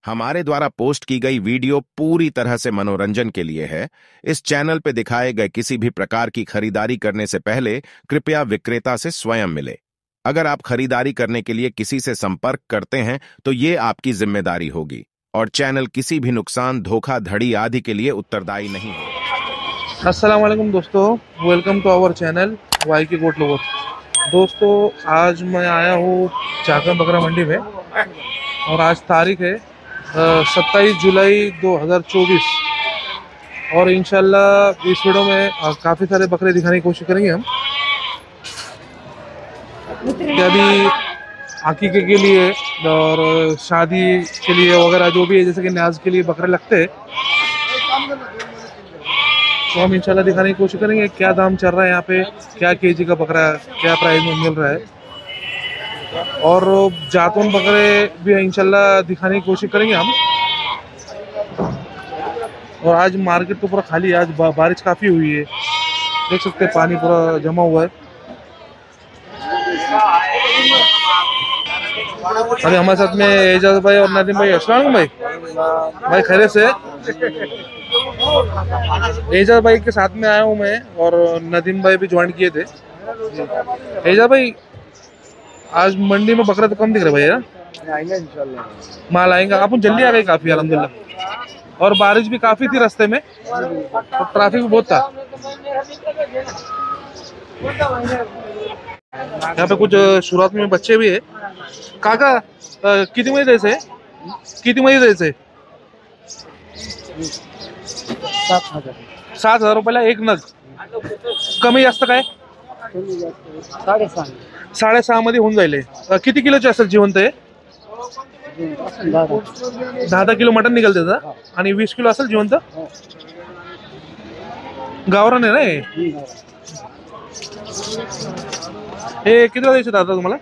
हमारे द्वारा पोस्ट की गई वीडियो पूरी तरह से मनोरंजन के लिए है। इस चैनल पे दिखाए गए किसी भी प्रकार की खरीदारी करने से पहले कृपया विक्रेता से स्वयं मिले। अगर आप खरीदारी करने के लिए किसी से संपर्क करते हैं तो ये आपकी जिम्मेदारी होगी और चैनल किसी भी नुकसान, धोखाधड़ी आदि के लिए उत्तरदायी नहीं होगा। अस्सलाम वालेकुम दोस्तों, वेलकम टू आवर चैनल वाई की गोट लोवर। दोस्तों, आज मैं आया हूँ चाकम बकरा मंडी में और आज तारीख है 27 जुलाई 2024 और इंशाल्लाह इस वीडियो में काफ़ी सारे बकरे दिखाने की कोशिश करेंगे हम। अभी अकीके के लिए और शादी के लिए वगैरह जो भी है, जैसे कि न्याज के लिए बकरे लगते हैं, तो हम इंशाल्लाह दिखाने की कोशिश करेंगे क्या दाम चल रहा है यहाँ पे, क्या केजी का बकरा क्या प्राइस में मिल रहा है। और जातून बकरे भी इंशाल्लाह दिखाने की कोशिश करेंगे हम। और आज मार्केट तो पूरा खाली है, आज बारिश काफ़ी हुई है, देख सकते हैं पानी पूरा जमा हुआ है। अरे हमारे साथ में एजाज भाई और नदीम भाई। अस्सलाम भाई खैरियत से? एजाज भाई के साथ में आया हूँ मैं और नदीम भाई भी ज्वाइन किए थे। एजाज भाई, आज मंडी में बकरा तो कम दिख रहा है भैया। आएंगे इंशाल्लाह, माल आएगा। आप जल्दी आ गए काफी अल्हम्दुलिल्लाह, और बारिश भी काफी थी रास्ते में और ट्रैफिक भी बहुत था। यहाँ पे कुछ शुरुआत में बच्चे भी है। काका किती मध्ये द्यायचंय? किती मध्ये द्यायचंय? 7,000 रुपयाला एक नग। कमी जास्त काय? 6.5 मध्ये होऊन जाईल। किती किलोचे असेल जिवंत आहे? 10 किलो मटन निघेल त्याचा आणि 20 किलो असेल जिवंत। गावरान आहे ना हे? कितीला द्यायचे दादा तुम्हाला?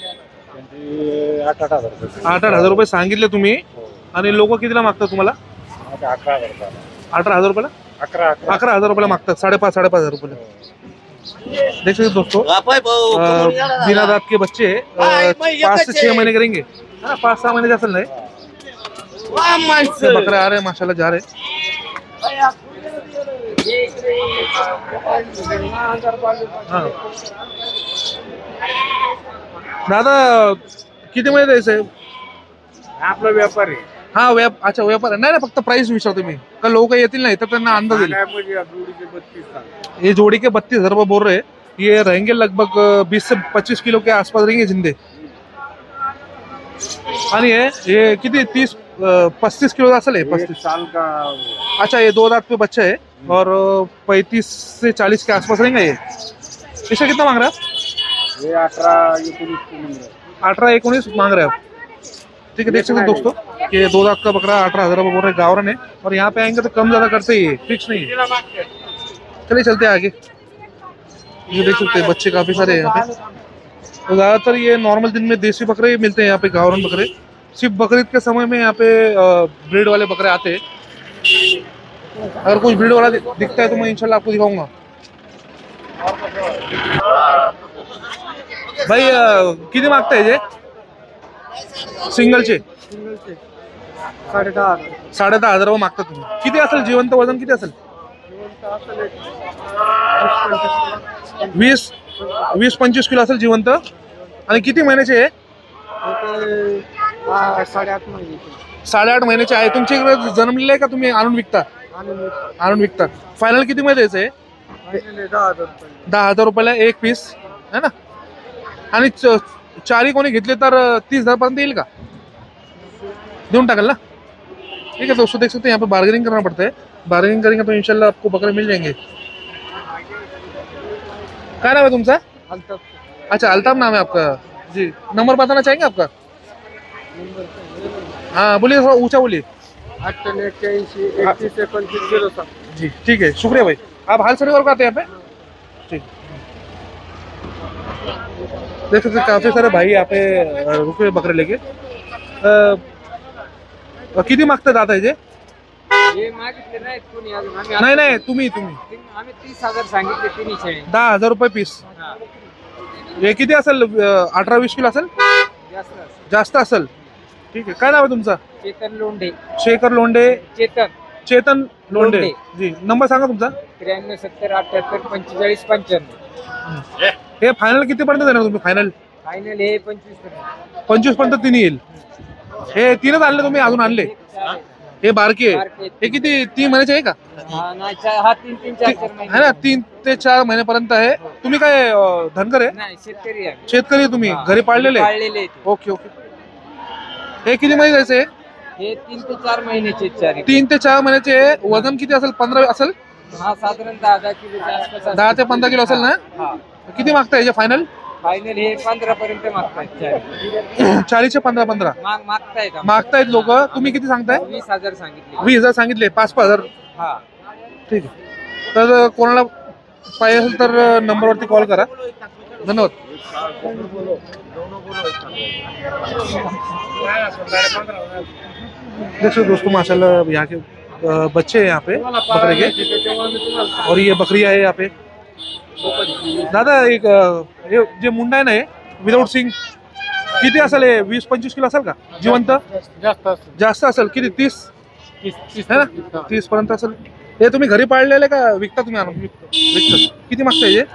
8,000 रुपये सांगितले तुम्ही आणि लोक कितीला मागतात तुम्हाला? 18,000 रुपयाला? 11,000 रुपयाला मागतात। 5,500 रुपये। देख सकते दोस्तों, बिना दांत के बच्चे 5 से 6 महीने करेंगे, 5-6 महीने असल नहीं। बकरे आ रहे हैं माशाल्लाह, जा रहे हैं। हाँ दादा, किती मध्ये द्यायचंय? आपला व्यापार आहे। हा अच्छा व्यापार आहे। नाही ना, फक्त प्राइस विचारतो मी, का लोक येतील नाही तर त्यांना अंदाज येईल। ये जोड़ी के 32,000 रुपये बोल रहे हैं। ये रहेंगे लगभग 20 से 25 किलो के आसपास रहेंगे जिंदे। आणि ये किती 35 किलो असेल है? 35 साल का। अच्छा, ये 2 दांत पे बच्चा है और 35 से 40 के आसपास रहेंगे ये। इसका कितना मांग रहा है? ये 18-19 18-19 मांग रहे हैं आप? ठीक है, देख सकते हैं दोस्तों कि 2 दांत का बकरा 18,000 रुपये बोल रहे गावरन है। और यहाँ पे आएंगे तो कम ज्यादा करते ही है, फिक्स नहीं है। चलिए चलते हैं आगे। ये देख सकते हैं बच्चे काफी सारे हैं यहाँ पे। तो ज्यादातर ये नॉर्मल दिन में देसी बकरे मिलते हैं यहाँ पे, गावरन बकरे। सिर्फ बकरीद के समय में यहाँ पे ब्रीड वाले बकरे आते हैं। अगर कुछ ब्रीड वाला दिखता है तो मैं इंशाल्लाह आपको दिखाऊंगा। भाई किती मागताय जे सिंगलचे? 10,500 रुपये मागता तुम्ही। किती असेल जिवंत वजन? किती असेल? 20-25 किलो असेल जिवंत। आणि किती महिन्याचे आहे? 8.5 महिन्याचे आहे। तुमच्या इकडे जन्मलेले आहे का तुम्ही आणून विकता? आणून विकता। फायनल किती मध्ये द्यायचं आहे? 10,000 रुपयाला एक पीस है ना? आणि चारी कोणी घेतले तर 30,000 पर्यंत येईल का? देऊन टाकल ना? ठीक है दोस्तों, देख सकते हैं यहाँ पे बार्गेनिंग करना पड़ता है। बार्गेनिंग करेंगे तो इंशाल्लाह आपको बकरे मिल जाएंगे। क्या नाम है तुमचा? अच्छा, अल्ताफ नाम है आपका जी। नंबर बताना चाहेंगे आपका? हाँ बोलिए, थोड़ा ऊंचा बोलिए। 88-81-31-07 जी ठीक है, शुक्रिया भाई। आप हाल शनिवार को आते हैं यहाँ पे? ठीक। देख सकते काफी सारे भाई यहाँ पे रुके बकरे लेके। किती मागतात आता जे? नाही नाही, तुम्ही आम्ही 30,000 सांगितले, 10,000 रुपये पीस। हे किती असेल? 18-20 किलो असेल? जास्त असेल। ठीक आहे. काय नाव आहे तुमचं? चेतन लोंढे. शेखर लोंढे. चेतन लोंढे लोंढे. जी. नंबर सांगा तुमचा. 93 70 78 45 95. हे फायनल किती पर्यंत देणार तुम्ही? फायनल फायनल हे 25 पर्यंत. 25 पर्यंत तिने येईल. हे तीनच आणले तुम्ही, अजून आणले? हे बारके हे किती 3 महिन्याचे आहे का? हा 3-4 है महिने. ना, 3 ते 4 महिन्यापर्यंत आहे. तुम्ही काय धनगर आहे? नाही, शेतकरी आहे. शेतकरी आहे तुम्ही? हा. घरी पाळलेले? पाळलेले आहेत. Okay okay. हे किती महिने जायचे? हे 3 ते 4 महिन्याचे 4. 3 ते 4 महिन्याचे. वजन किती असेल? 15 असेल? हा साधारण 10 किलोच्या आसपास. 10 ते 15 किलो असेल ना? हा. किती मागताय याचे फायनल? फायनल हे 15 पर्यंत मागतायत. 40 चे 15 मागतायत. मागतायत लोक. तुम्ही किती सांगताय? 20,000 सांगितले. 20,000 सांगितले. 5,000. हा. ठीक आहे. तर कोणाला पाहिजे असेल तर नंबरवरती कॉल करा. धन्यवाद. देखो दोस्तों माशाल्लाह यहाँ के बच्चे हैं यहाँ पे बकरे के, और ये बकरियां है यहाँ पे. दादा एक हे जे मुंडा आहे ना, हे विदाउट सिंग किती असेल? हे 20-25 किलो असेल का जिवंत? जास्त असेल. किती? 30 है ना? 30 पर्यंत असेल. हे तुम्ही घरी पाळलेले का विकता तुम्ही आणून? विकता. किती मागताय हे?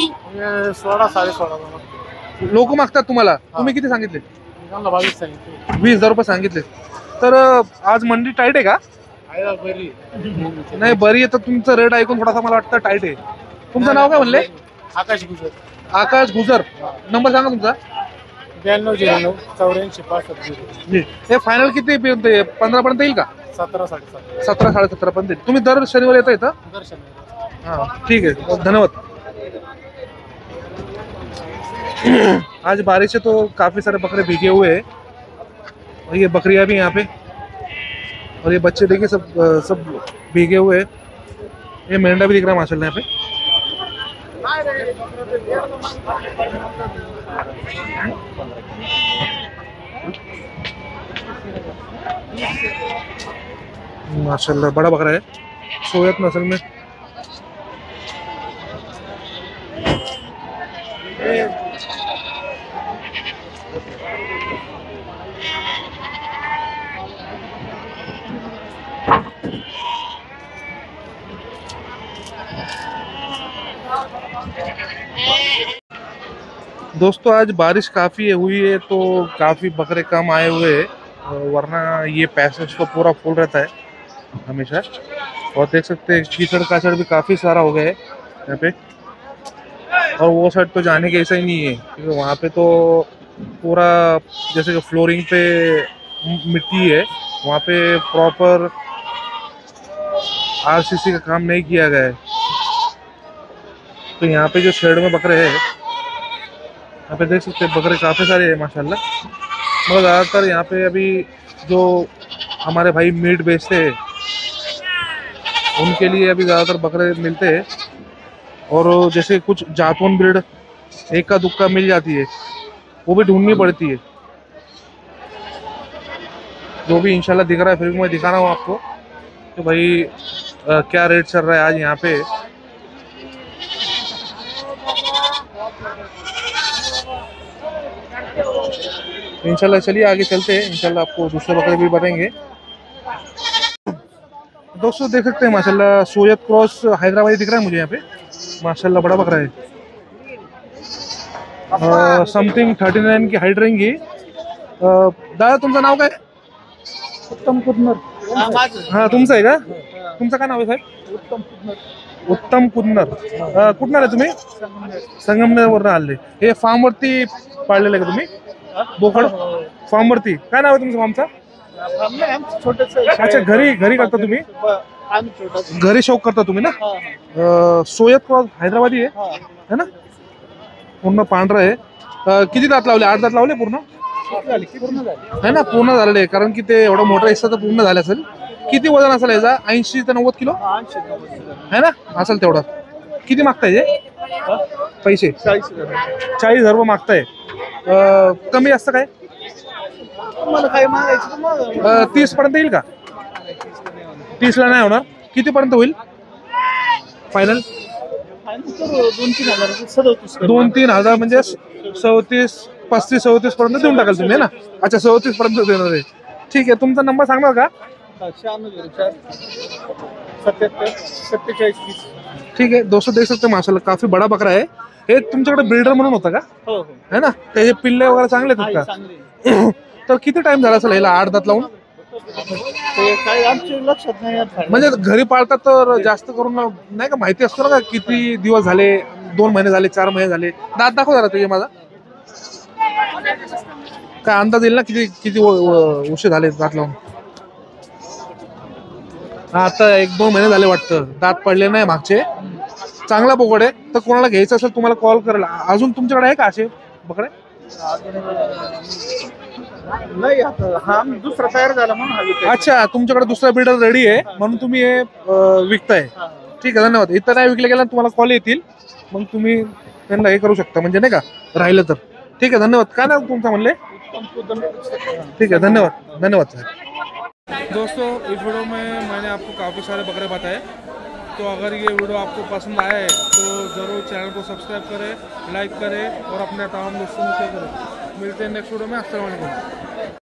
16-16.5 लोक मागतात तुम्हाला. तुम्ही किती सांगितले? 20,000 रुपये सांगितले. तर आज मंडी टाईट आहे का? नाही बरी आहे. तर तुमचं रेट ऐकून थोडासा मला वाटतं टाईट आहे. तुमचं नाव काय म्हणले? आकाश गुजर. आकाश गुजर. नंबर सांगा तुमचा. 9209 84 65. हे फायनल किती पर्यंत? 15 पर्यंत येईल का? 17-17.5. 17-17.5 पर्यंत येईल. तुम्ही दर शनिवारी येता इथं? हाँ ठीक है, धन्यवाद. आज बारिश है तो काफी सारे बकरे भीगे हुए हैं, और ये बकरियां भी यहाँ पे, और ये बच्चे देखिए सब भीगे हुए हैं. ये मेंढा भी दिख रहा है माशाल्लाह यहाँ पे. माशाल्लाह बड़ा बकरा है, सोयत नस्ल में. दोस्तों आज बारिश काफ़ी हुई है तो काफ़ी बकरे कम आए हुए हैं, वरना ये पैसेज तो पूरा फुल रहता है हमेशा. और देख सकते हैं कीचड़ काचड़ भी काफ़ी सारा हो गया है यहाँ पे. और वो साइड तो जाने के ऐसा ही नहीं है, क्योंकि वहाँ पे तो पूरा जैसे कि फ्लोरिंग पे मिट्टी है, वहाँ पे प्रॉपर आरसीसी का काम नहीं किया गया है. तो यहाँ पे जो शेड में बकरे हैं, यहाँ पे देख सकते हैं बकरे काफ़ी सारे हैं माशाल्लाह. मगर ज़्यादातर यहाँ पे अभी जो हमारे भाई मीट बेचते हैं उनके लिए अभी ज़्यादातर बकरे मिलते हैं. और जैसे कुछ जातवन ब्रीड एक का दुक्का मिल जाती है, वो भी ढूंढनी पड़ती है. जो भी इंशाल्लाह दिख रहा है फिर मैं दिखा रहा हूँ आपको कि भाई क्या रेट चल रहा है आज यहाँ पे. इंशाल्लाह चलिए आगे चलते हैं, इंशाल्लाह आपको दूसरे बकरे भी बताएंगे. दोस्तों देख सकते हैं माशाल्लाह सोयत क्रॉस हैदराबादी दिख रहा है मुझे यहाँ पे. माशाल्लाह बड़ा बकरा है. समथिंग 39 की हाईट रहेंगी. दादा तुमचं नाव काय? उत्तम कुदनर. हा तुमचं आहे का? तुमचं काय नाव आहे साहेब? उत्तम कुदनर. कुठणार आहे तुम्ही? संगमनेरवरून आले. हे फार्म वरती पाळलेलं आहे का तुम्ही? बोकड फार्म वरती. काय नाव आहे तुमचं फार्मचं? अच्छा घरी करता तुम्ही? घरी शौक करता तुम्ही ना? सोयत क्रॉस हैदराबादी आहे ना? पूर्ण पांढरा आहे. किती दात लावले? 8 दात लावले पूर्ण? है ना पूर्ण झालेले आहे, कारण की ते एवढा मोठा हिस्सा तर पूर्ण झाला असेल. किती वजन असेल याचा? 80 ते 90 किलो है ना असेल तेवढा. किती मागताय पैसे? 40,000 रुपये मागताय. कमी जास्त काय? 30 पर्यंत येईल का? 30 ला नाही होणार. किती पर्यंत होईल फायनल? 2-3 हजार म्हणजे 35-37 पर्यंत देऊन टाकाल तुम्ही ना? अच्छा 37 पर्यंत देणार आहे. ठीक आहे, तुमचा नंबर सांगणार का? 9604 77 47 20. ठीक है दोस्तों, देख सकते हैं माशाल्लाह काफी बड़ा बकरा है। हे तुमच्याकडे बिल्डर म्हणून होता का? हो है ना, त्याचे पिल्ले वगैरे चांगले आहेत का? चांगली तर किती टाइम झाला असेल याला 8 दात लावून? ते काय आमच्या लक्षात नाही येत. म्हणजे घरी पाळतात तर जास्त करून नाही का माहिती असतो ना का किती दिवस झाले, 2 महिने झाले, 4 महिने झाले? दात दाखव जरा तुझे माझा, काय अंदाज येईल ना किती किती उशीर झाले दात लावून? आता 1-2 महिने झाले वाटतं, दात पडले नाही मागचे, चांगला बोकड आहे। तर कोणाला घ्यायचं असेल तुम्हाला कॉल करेल। अजून तुमच्याकडे आहे का असे बकरे? नाही आता हा दुसरा तयार झाला म्हणून हा विकायचा. अच्छा, तुमच्याकडे दुसरा बिल्डर रेडी आहे म्हणून तुम्ही हे विकताय। हा. ठीक आहे, धन्यवाद। इथं नाही विकले गेला तुम्हाला कॉल येतील, मग तुम्ही त्यांना हे करू शकता, म्हणजे नाही का राहिलं तर। ठीक आहे, धन्यवाद। काय नाव तुमचं म्हणले? ठीक है, धन्यवाद धन्यवाद सर। दोस्तों, इस वीडियो में मैंने आपको काफ़ी सारे बकरे बताए, तो अगर ये वीडियो आपको पसंद आया है तो ज़रूर चैनल को सब्सक्राइब करें, लाइक करें और अपने तमाम दोस्तों में शेयर करें। मिलते हैं नेक्स्ट वीडियो में। अस्सलाम वालेकुम।